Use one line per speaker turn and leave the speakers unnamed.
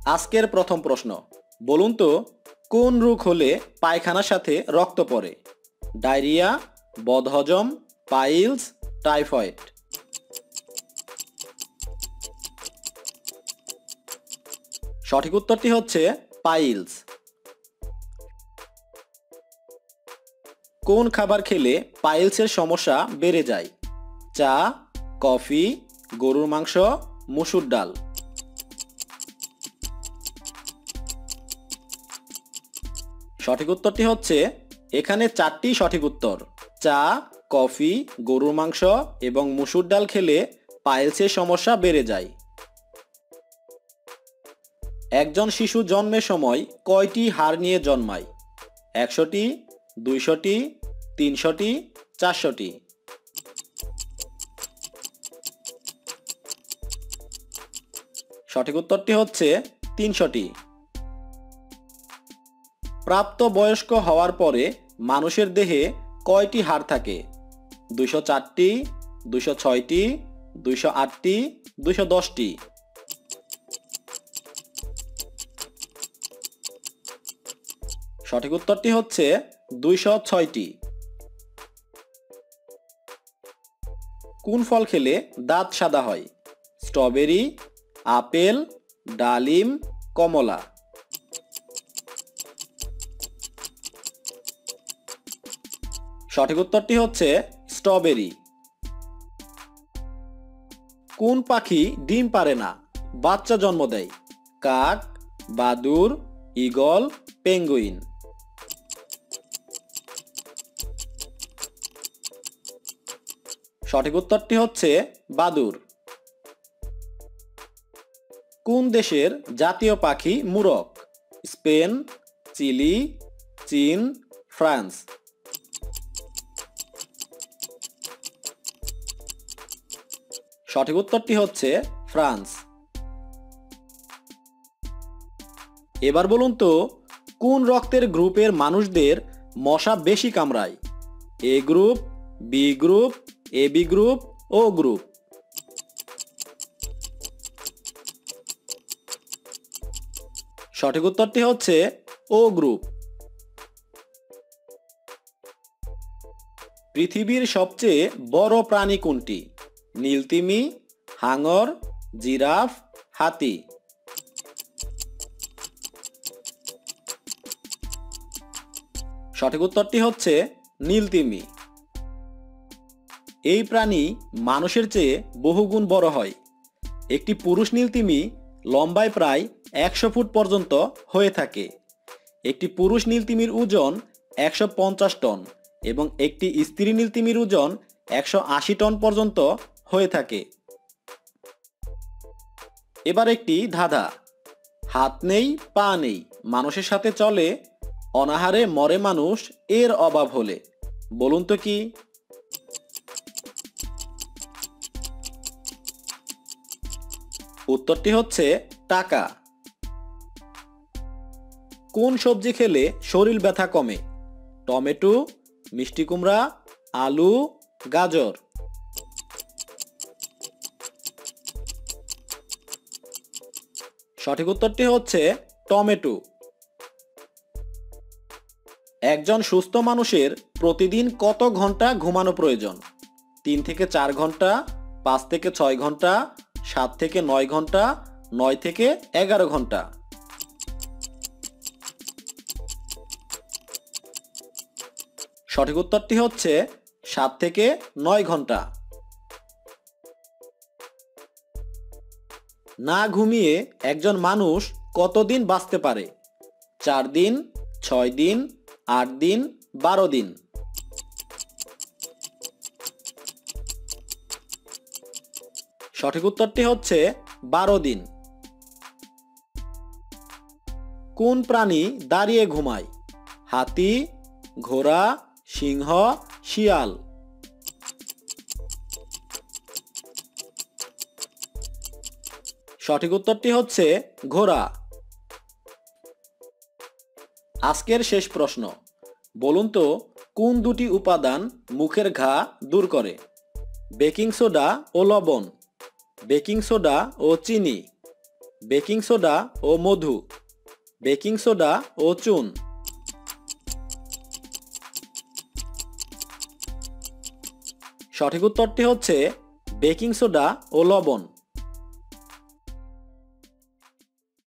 আজকের প্রথম প্রশ্ন, বলুন তো কোন রোগ হলে পায়খানার সাথে রক্ত পড়ে? ডায়রিয়া, বদহজম, পাইলস, টাইফয়েড। সঠিক উত্তরটি হচ্ছে পাইলস। কোন খাবার খেলে পাইলসের সমস্যা বেড়ে যায়? চা, কফি, গরুর মাংস, মসুর ডাল। সঠিক উত্তরটি হচ্ছে এখানে চারটি সঠিক উত্তর। চা, কফি, গরুর মাংস এবং মসুর ডাল খেলে পাইলসের সমস্যা বেড়ে যায়। একজন শিশু জন্মের সময় কয়টি হাড় নিয়ে জন্মায়? 100টি, 200টি, 300টি, 400টি। সঠিক উত্তরটি হচ্ছে 300টি। প্রাপ্তবয়স্ক হওয়ার পরে মানুষের দেহে কয়টি হাড় থাকে? 204টি, 206টি, 208টি, 210টি। সঠিক উত্তরটি হচ্ছে 206টি। কোন ফল খেলে দাঁত সাদা হয়? স্ট্রবেরি, আপেল, ডালিম, কমলা। সঠিক উত্তরটি হচ্ছে স্ট্রবেরি। কোন পাখি ডিম পারে না, বাচ্চা জন্ম দেয়? কাক, বাদুড়, ঈগল, পেঙ্গুইন। সঠিক উত্তরটি হচ্ছে বাদুড়। কোন দেশের জাতীয় পাখি মুরগ? স্পেন, চিলি, চীন, ফ্রান্স। সঠিক উত্তরটি হচ্ছে ফ্রান্স। এবার বলুন তো কোন রক্তের গ্রুপের মানুষদের মশা বেশি কামড়ায়? A group, B group, AB group, O group. সঠিক উত্তরটি হচ্ছে ও গ্রুপ। পৃথিবীর সবচেয়ে বড় প্রাণী কোনটি? নীলতিমি, হাঙর, জিরাফ, হাতি। সঠিক উত্তরটি হচ্ছে নীলতিমি। এই প্রাণী মানুষের চেয়ে বহুগুণ বড় হয়। একটি পুরুষ নীলতিমি লম্বায় প্রায় 100 ফুট পর্যন্ত হয়ে থাকে। একটি পুরুষ নীলতিমির ওজন 150 টন এবং একটি স্ত্রী নীলতিমির ওজন 180 টন পর্যন্ত হয়ে থাকে। এবার একটি ধাঁধা। হাত নেই, পা নেই, মানুষের সাথে চলে, অনাহারে মরে মানুষ এর অভাব হলে। বলুন তো কি? উত্তরটি হচ্ছে টাকা। কোন সবজি খেলে শরীর ব্যথা কমে? টমেটো, মিষ্টি কুমড়া, আলু, গাজর। সঠিক উত্তরটি হচ্ছে টমেটো। একজন সুস্থ মানুষের প্রতিদিন কত ঘন্টা ঘুমানো প্রয়োজন? 3 থেকে 4 ঘন্টা, 5 থেকে 6 ঘন্টা, 7 থেকে 9 ঘন্টা, 9 থেকে 11 ঘন্টা। সঠিক উত্তরটি হচ্ছে 7 থেকে 9 ঘন্টা। না ঘুমিয়ে একজন মানুষ কতদিন বাঁচতে পারে? 4 দিন, 6 দিন, 8 দিন, 12 দিন। সঠিক উত্তরটি হচ্ছে 12 দিন। কোন প্রাণী দাঁড়িয়ে ঘুমায়? হাতি, ঘোড়া, সিংহ, শিয়াল। সঠিক উত্তরটি হচ্ছে ঘোড়া। আজকের শেষ প্রশ্ন, বলুন তো কোন দুটি উপাদান মুখের ঘা দূর করে? বেকিং সোডা ও লবণ, বেকিং সোডা ও চিনি, বেকিং সোডা ও মধু, বেকিং সোডা ও চুন। সঠিক উত্তরটি হচ্ছে বেকিং সোডা ও লবণ।